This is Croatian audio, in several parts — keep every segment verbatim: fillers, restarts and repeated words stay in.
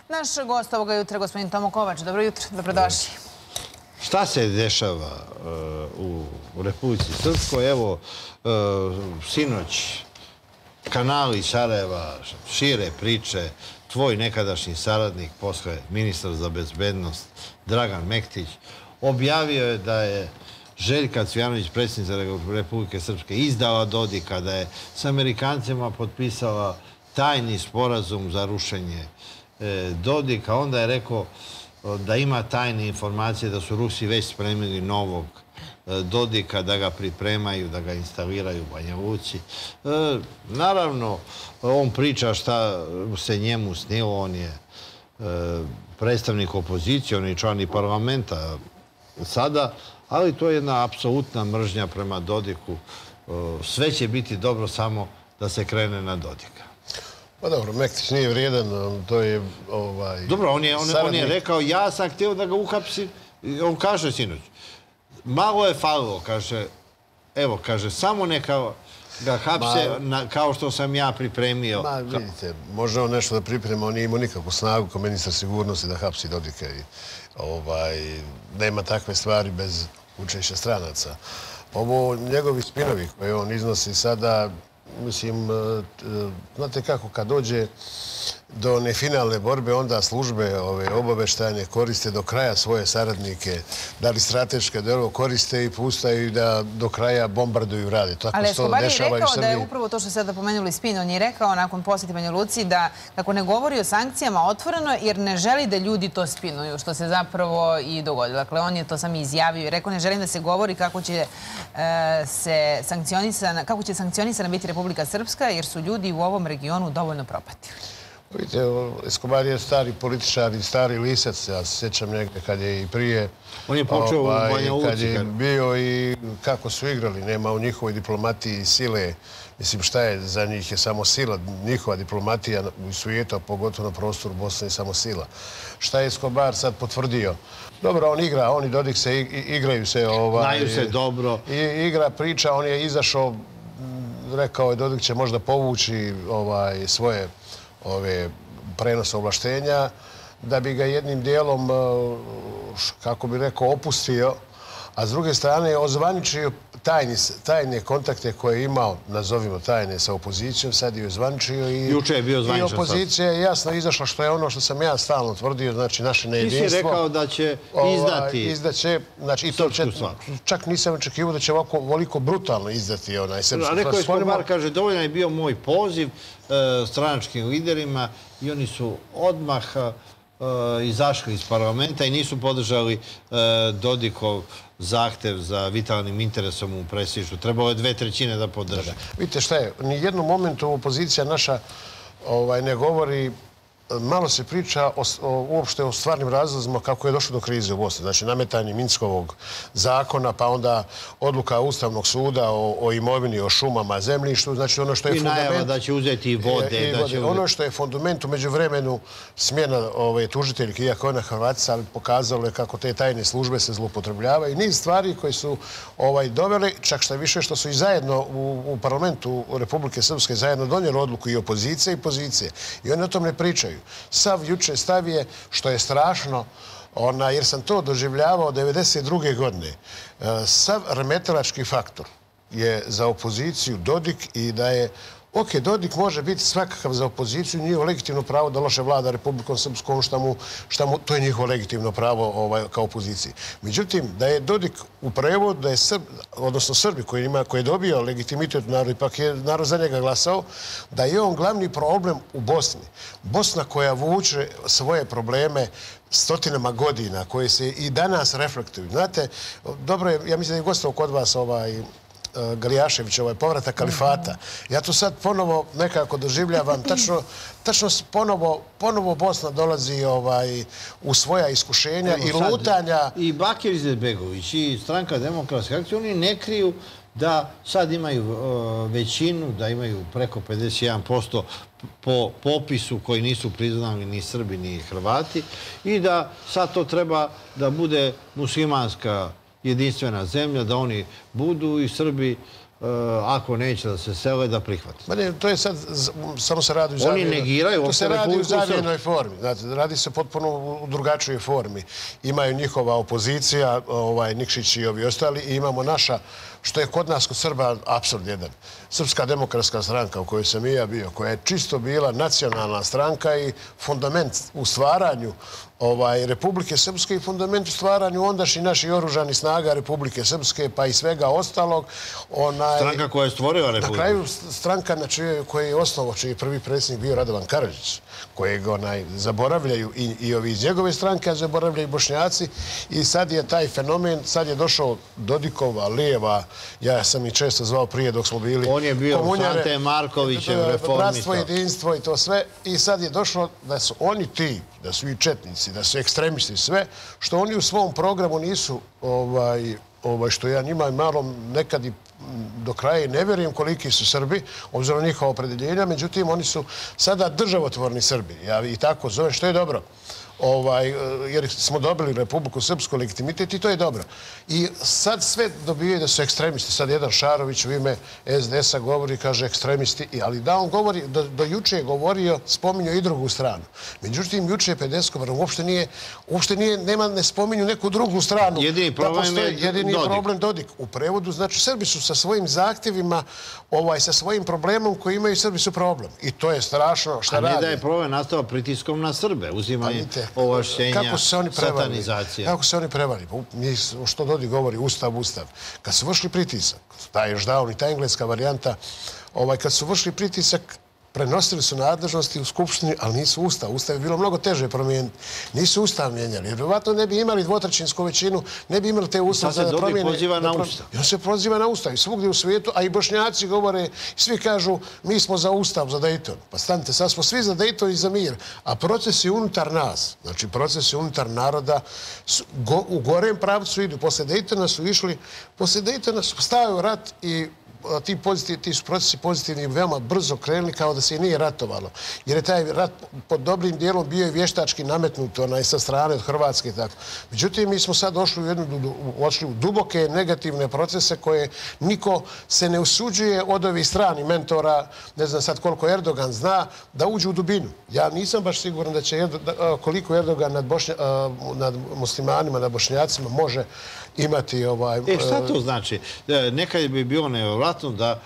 Naš gost ovoga jutra, gospodin Tomo Kovač. Dobro jutro, dobrodošli. Šta se dešava u Republici Srpskoj? Evo, sinoć kanali Sarajeva šire priče. Tvoj nekadašnji saradnik, posle ministar za bezbednost Dragan Mektić, objavio je da je Željka Cvijanović, predsjednica Republike Srpske, izdala Dodika, da je s Amerikancima potpisala tajni sporazum za rušenje Dodika. Onda je rekao da ima tajne informacije da su Rusi već spremili novog Dodika, da ga pripremaju, da ga instaliraju u Banja Luci. Naravno, on priča šta se njemu snilo, on je predstavnik opozicije, on je član i parlamenta sada, ali to je jedna apsolutna mržnja prema Dodiku. Sve će biti dobro samo da se krene na Dodika. Pa dobro, Mektić nije vrijedan, to je... Dobro, on je rekao, ja sam htio da ga uhapsim, on kaže sinoć, malo je falilo, kaže, evo, kaže, samo neka ga hapse kao što sam ja pripremio. Ma, vidite, može on nešto da priprema, on nije imao nikakvu snagu kao ministar sigurnosti da hapsi Dodika i nema takve stvari bez učešća stranaca. Ovo njegovi spinovi koje on iznosi sada, mislim, znate kako, kad dođe do one finalne borbe, onda službe obaveštajne koriste do kraja svoje saradnike, da li strateške delo koriste i pustaju da do kraja bombarduju rade. Ali Escobar je rekao da je upravo to što ste sada pomenuli spin, on je rekao nakon posjeti Banja Luci da kako ne govori o sankcijama otvoreno jer ne želi da ljudi to spinuju, što se zapravo i dogodilo. Dakle, on je to sam izjavio i rekao ne želim da se govori kako će se sankcionisana, kako će sankcionisana biti Republika Srpska jer su ljudi u ovom regionu dovoljno propatili. Vidite, Escobar je stari političar i stari lisac. Ja se sjećam negdje kad je i prije... On je počeo u Banja Luci. Kad je bio i kako su igrali. Nema u njihovoj diplomatiji sile. Mislim, šta je za njih je samo sila. Njihova diplomatija u svijetu, a pogotovo na prostoru Bosne je samo sila. Šta je Escobar sad potvrdio? Dobro, on igra, on i Dodik se igraju se... Znaju se dobro. Igra priča, on je izašao, rekao je Dodik će možda povući svoje ove prenose ovlaštenja, da bi ga jednim dijelom, kako bi rekao, opustio, a s druge strane je ozvaničio tajne kontakte koje je imao, nazovimo tajne, sa opozicijom, sad je ozvaničio i opozicija je jasno izašla, što je ono što sam ja stalno tvrdio, znači naše nejedinstvo. Ti si rekao da će izdati srpsku stvar. Čak nisam očekivao da će ovako brutalno izdati onaj srpsku stvar. Rekao je Escobar, kaže, dovoljno je bio moj poziv stranačkim liderima i oni su odmah izašli iz parlamenta i nisu podržali Dodikov zahtev za vitalnim interesom u prestižu. Trebalo je dve trećine da podrže. Vidite šta je, ni jednom momentu opozicija naša ne govori, malo se priča uopšte o stvarnim razlozima kako je došlo do krize u Bosni. Znači, nametanje Minskovog zakona, pa onda odluka Ustavnog suda o imovini, o šumama, zemljištu. Znači, ono što je fundament... I najava da će uzeti i vode. Ono što je fundament, umeđu vremenu smjena tužiteljke, iako ona Hrvatica, ali pokazalo je kako te tajne službe se zloupotrebljavaju. Niz stvari koje su dovele, čak što više što su i zajedno u parlamentu Republike Srpske zajedno donijeli odluku i opozicije i pozicije. I oni o tom ne pričaju. Sav juče stav je, što je strašno, jer sam to doživljavao devedeset druge godine. Sav remetilački faktor je za opoziciju Dodik i da je ok, Dodik može biti svakakav za opoziciju, nije legitimno pravo da loše vlada Republikom Srpskom, šta mu, to je njihovo legitimno pravo kao opoziciji. Međutim, da je Dodik u prevodu, da je Srb, odnosno Srbi koji je dobio legitimitet u narodu, ipak je narod za njega glasao, da je on glavni problem u Bosni. Bosna koja vuče svoje probleme stotinama godina, koje se i danas reflektuju. Znate, dobro je, ja mislim da je gostao kod vas ovaj Galijašević, ovaj povratak kalifata. Ja tu sad ponovo nekako doživljavam, tačno ponovo Bosna dolazi u svoja iskušenja i lutanja. I Bakir Izetbegović i Stranka demokratske akcije, oni ne kriju da sad imaju većinu, da imaju preko pedeset jedan posto po popisu koji nisu priznali ni Srbi ni Hrvati i da sad to treba da bude muslimanska jedinstvena zemlja, da oni budu i Srbi ako neće da se sele, da prihvate. To je sad, samo se radi u Oni negiraju uopšte Republiku Srpsku. To se radi u zamjenoj formi. Radi se potpuno u drugačijoj formi. Imaju njihova opozicija, Nikšić i ovi ostali, i imamo naša, što je kod nas, kod Srba, apsurd jedan. Srpska demokratska stranka u kojoj sam i ja bio, koja je čisto bila nacionalna stranka i fundament u stvaranju Republike Srpske i fundament u stvaranju ondašnjih naših oružanih snaga Republike Srpske, pa i svega ostalog. Stranka koja je stvorila Republiku. Na kraju stranka koja je osnovo, čiji je prvi predsjednik bio Radovan Karadžić, kojeg zaboravljaju i ovi iz njegove stranke, a zaboravljaju i Bošnjaci. I sad je taj fenomen, sad je došao Dodikova, Lijeva, ja sam i često zvao prije dok smo bili on je bio Sante Markovićev reformista. Bratstvo, jedinstvo i to sve. I sad je došlo da su oni ti, da su i četnici, da su ekstremisti, sve, što oni u svom programu nisu, što ja njima malo nekad i do kraja ne vjerujem koliki su Srbi, obzirom na njihova opredeljenja, međutim, oni su sada državotvorni Srbi. Ja i tako zovem, što je dobro. Jer smo dobili Republiku Srpsku legitimitet i to je dobro. I sad sve dobijaju da su ekstremisti. Sad jedan Šarović u ime es de es-a govori, kaže ekstremisti, ali da on govori, do juče je govorio, spominju i drugu stranu. Međutim, juče je Pedeskovar, uopšte nije, uopšte nije, nema, ne spominju neku drugu stranu. Jedini problem je Dodik. Jedini problem Dodik. U prevodu, znači, Srbi su sa svojim zahtjevima, sa svojim problemom koji imaju, Srbi su problem. I to je strašno šta radi. A ne da je problem nastao pritiskom na Srbe, uzimanje ovlašćenja, satanizacija. Kako se oni prevarili? Što Dodik govori, ustav, ustav. Kad su vršili pritisak, taj još davno i ta engleska varijanta, kad su vršili pritisak, prenosili su nadležnosti u Skupštini, ali nisu ustav. Ustav je bilo mnogo teže promijeniti. Nisu ustav mijenjali. Jer vjerovatno ne bi imali dvotrećinsku većinu, ne bi imali te ustav za da promijene. I sad se Dodik poziva na ustav. I on se poziva na ustav. I svugdje u svijetu, a i Bošnjaci govore, svi kažu, mi smo za ustav, za Dayton. Pa stanite, sad smo svi za Dayton i za mir. A procesi unutar nas, znači procesi unutar naroda, u gorem pravcu idu. Posle Daytona su išli, posle Daytona su stavili rat i ti su procesi pozitivni veoma brzo krenuli kao da se i nije ratovalo. Jer je taj rat pod dobrim dijelom bio i vještački nametnut sa strane od Hrvatske i tako. Međutim, mi smo sad došli u duboke negativne procese koje niko se ne usuđuje od ovih strani mentora, ne znam sad koliko Erdogan zna, da uđu u dubinu. Ja nisam baš siguran da će koliko Erdogan nad muslimanima, nad bošnjacima može imati ovaj... E, šta to znači? Nekad bi bilo nevjerojatno da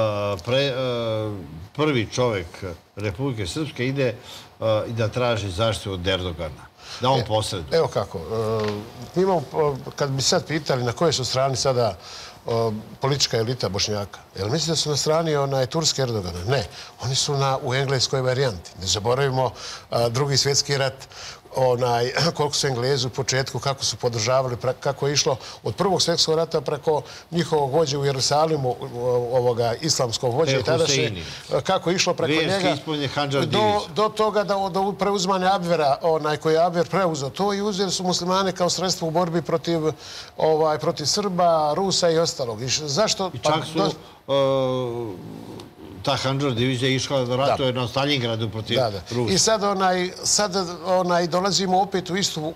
prvi čovjek Republike Srpske ide i da traži zaštitu od Erdogana. Da on posreduje. Evo kako. Kad bi sad pitali na kojoj su strani sada politička elita Bošnjaka, jel mislite da su na strani Turske Erdogana? Ne. Oni su u engleskoj varijanti. Ne zaboravimo Drugi svjetski rat, koliko su Englezi u početku, kako su podržavali, kako je išlo od Prvog svjetskog rata preko njihovog vođe u Jerusalimu, ovoga islamskog vođe i tadašnje, kako je išlo preko njega do toga da preuzmanje Abvera, koji je Abver preuzeo to i uzeli su muslimane kao sredstvo u borbi protiv Srba, Rusa i ostalog. Zašto? I čak su ta Handžar divizija išla da ratuje na Stalingradu protiv Rusa. I sad dolazimo opet u istu,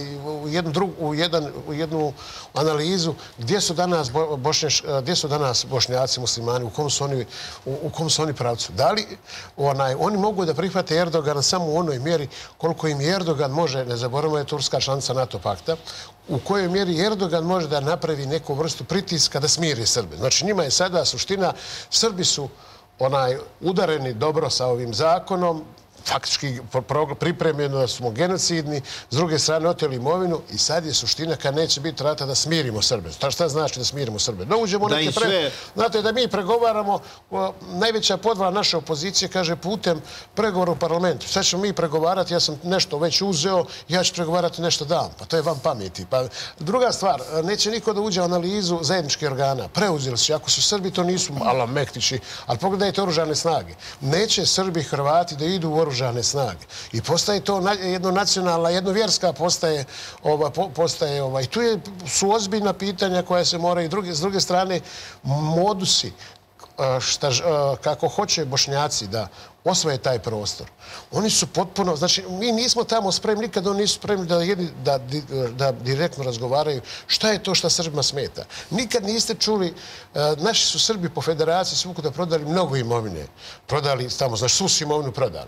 u jednu analizu gdje su danas Bošnjaci, muslimani, u kom su oni pravcu. Da li oni mogu da prihvate Erdogana samo u onoj mjeri koliko im Erdogan može, ne zaboravimo je Turska članica NATO pakta, u kojoj mjeri Erdogan može da napravi neku vrstu pritiska da smiri Srbe. Znači njima je sada suština, Srbi su udareni dobro sa ovim zakonom, faktički pripremljeno da smo genocidni, s druge strane oteli imovinu i sad je suština kad neće biti rata da smirimo Srbe. Šta znači da smirimo Srbe? Da uđemo neke pre... Znate, da mi pregovaramo, najveća podvala naše opozicije kaže putem pregovora u parlamentu. Sad ćemo mi pregovarati, ja sam nešto već uzeo, ja ću pregovarati nešto dam. Pa to je vam pameti. Druga stvar, neće niko da uđe u analizu zajedničkih organa. Preuzeli su, ako su Srbi, to nisu malo mektići, ali pogledajte oružane snage. Neće Srbi i Hrvati da idu u oružane snage. I postaje to jedno nacionalna, jedno vjerska postaje, i tu su ozbiljna pitanja koja se moraju, s druge strane, modusi, kako hoće Bošnjaci da osvoje taj prostor. Oni su potpuno, znači mi nismo tamo spremni, nikad oni nisu spremni da direktno razgovaraju šta je to šta Srbima smeta. Nikad niste čuli, naši su Srbi po federaciji svukuda prodali mnogo imovine. Prodali tamo, znači svu su imovinu prodali.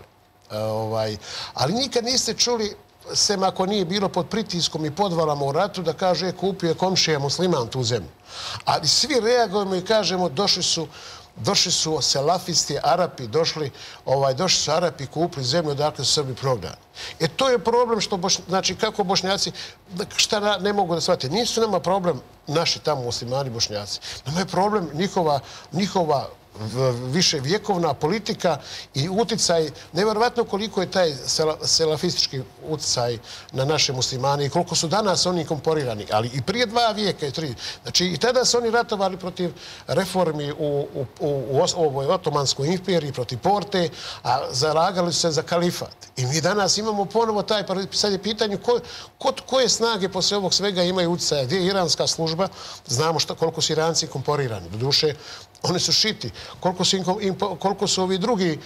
Ali nikad niste čuli, sem ako nije bilo pod pritiskom i podvalama u ratu, da kaže kupio je komšija musliman tu zemlju. Ali svi reagujemo i kažemo došli su Došli su selafisti, Arapi, došli su Arapi, kupili zemlju odakle su Srbi prognani. E to je problem što, znači, kako Bošnjaci, šta ne mogu da shvatiti. Nisu nama problem naši tamo muslimani Bošnjaci. Nama je problem njihova više vjekovna politika i uticaj, nevjerovatno koliko je taj selafistički uticaj na naše muslimane i koliko su danas oni komporirani, ali i prije dva vijeka i tri. Znači i tada su oni ratovali protiv reformi u ovoj otomanskoj imperiji, protiv Porte, a zalagali su se za kalifat. I mi danas imamo ponovo taj, sad je pitanje koje snage posle ovog svega imaju uticaja, gdje je iranska služba, znamo koliko su Iranci komporirani. Do duše, oni su šiti. Koliko su ovi drugi,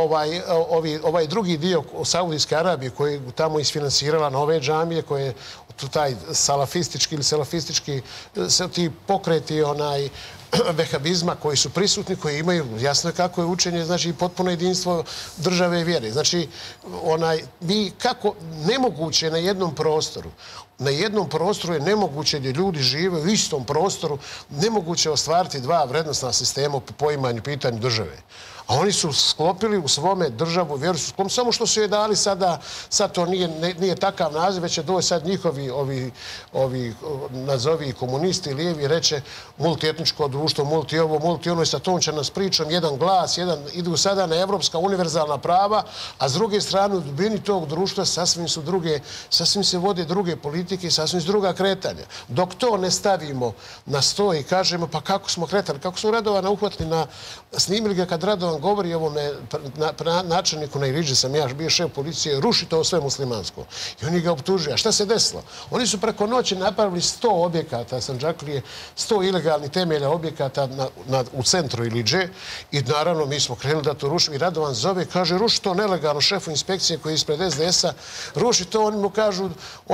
ovaj drugi dio Saudijske Arabije koji je tamo isfinansirala nove džamije, koje je taj salafistički ili salafistički ti pokreti vehabizma koji su prisutni, koji imaju, jasno je kako je učenje, znači potpuno jedinstvo države i vjere. Znači, mi kako nemoguće na jednom prostoru, na jednom prostoru je nemoguće gdje ljudi žive u istom prostoru, nemoguće ostvariti dva vrednostna sistema po poimanju pitanju države. A oni su sklopili u svome državu vjeru, samo što su je dali sada, sad to nije takav naziv, već je doći sad njihovi, ovi, nazovi komunisti, lijevi, reče multietničko društvo, multi ovo, multi ono, i sa tom će nas pričom, jedan glas, jedan, idu sada na evropska univerzalna prava, a s druge strane u dubini tog društva sasvim su druge, sasvim se vode druge politike i sasvim su druga kretanja. Dok to ne stavimo na sto i kažemo, pa kako smo kretali, kako su Radovana uhvatili na, snimili ga kad Radovan govori ovome načelniku na Iriđe, sam ja bio šef policije, ruši to sve muslimansko. I oni ga optužuju. A šta se desilo? Oni su preko noći napravili sto objekata, Sandžaklije, sto ilegalnih temelja objekata u centru Iriđe i naravno mi smo krenuli da to rušimo i Radovan zove, kaže ruši to nelegalno šefu inspekcije koji je ispred es de es-a, ruši to, oni mu kažu,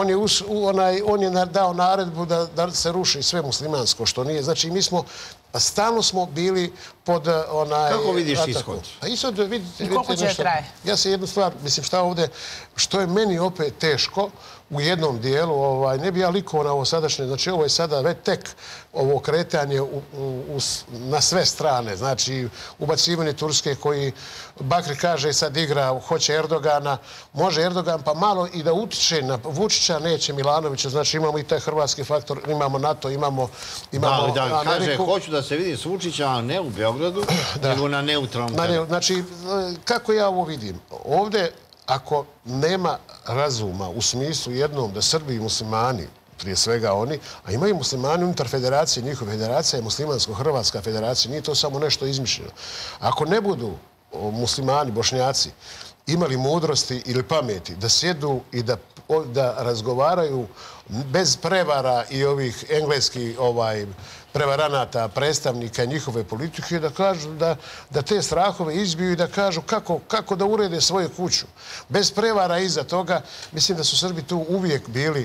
on je dao naredbu da se ruši sve muslimansko, što nije. Znači mi smo stalno smo bili pod onaj... Kako vidiš ishod? Pa ishod, vidite... I koliko će traje? Ja se jednu stvar, mislim šta ovdje, što je meni opet teško u jednom dijelu, ne bi ja likovao na ovo sadašnje, znači ovo je sada već tek ovo kretanje na sve strane, znači ubacivanje Turske koji Bakri kaže sad igra, hoće Erdogana, može Erdogan pa malo i da utiče na Vučića, neće Milanovića, znači imamo i taj hrvatski faktor, imamo NATO, imamo Ameriku. Da, kaže, hoću da se vidi s Vučića, ali ne u Beogradu, nego na neutralnom terenu. Znači, kako ja ovo vidim? Ovdje, ako nema razuma u smislu jednom da Srbi i muslimani, prije svega oni, a imaju muslimani unutar federacije, njihova federacija je muslimansko-hrvatska federacija, nije to samo nešto izmišljeno. Ako ne budu muslimani, bošnjaci, imali mudrosti ili pameti da sjedu i da razgovaraju bez prevara i ovih engleskih prevaranata, predstavnika njihove politike, da kažu da te strahove izbiju i da kažu kako da urede svoju kuću. Bez prevara iza toga, mislim da su Srbi tu uvijek bili,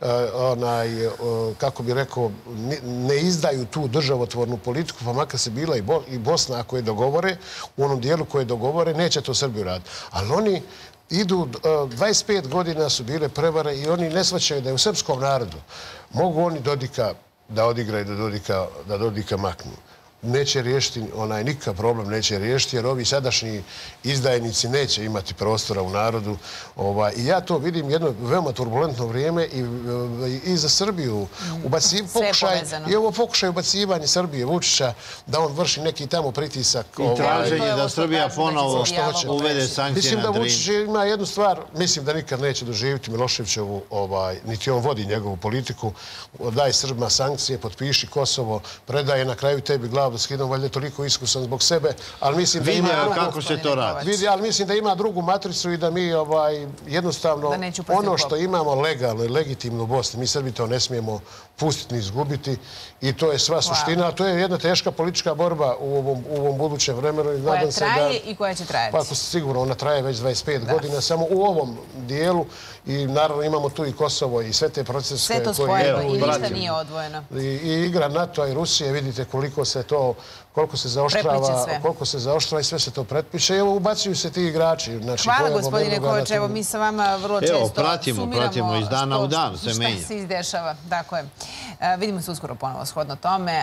kako bi rekao, ne izdaju tu državotvornu politiku, pa makar se bila i Bosna ako je dogovore, u onom dijelu koje dogovore, neće to Srbi uraditi. Ali oni idu, dvadeset pet godina su bile prevare i oni ne shvaćaju da je u srpskom narodu mogu oni Dodika da odigraju, da Dodika maknu. Neće riješiti, onaj nikakav problem neće riješiti, jer ovi sadašnji izdajnici neće imati prostora u narodu. I ja to vidim jedno veoma turbulentno vrijeme i za Srbiju. I ovo pokušaj ubacivanja Srbije, Vučića, da on vrši neki tamo pritisak. I traženje da Srbija ponovo uvede sankcije na Drin. Mislim da Vučić ima jednu stvar, mislim da nikad neće doživjeti Miloševićevu, niti on vodi njegovu politiku, daj Srbima sankcije, potpiši Kosovo, predaje na kraju tebi glavu glavu s kidom, valjda je toliko iskusan zbog sebe, ali mislim da ima Vidio drugu... kako se to radi. Vidi, ali mislim da ima drugu matricu i da mi ovaj, jednostavno ono što imamo legalno i legitimno u Bosni, mi Srbi to ne smijemo pustiti ni izgubiti i to je sva suština, a to je jedna teška politička borba u ovom, u ovom budućem vremenu. Koja traje i koja će trajati. Pa ako sigurno, ona traje već dvadeset pet godina, samo u ovom dijelu i naravno imamo tu i Kosovo i sve te procese sve to spojeno i ništa nije odvojeno. I, i igra NATO i Rusije, vidite koliko se to, koliko se zaoštrava, koliko se zaoštrava i sve se to pretpiše. Evo, ubacuju se ti igrači. Znači, hvala gospodine Kovač, evo mi sa vama vrlo često evo, pratimo, pratimo iz dana u dan se menja. Šta se izdešava, tako je. Vidimo se uskoro ponovo shodno tome.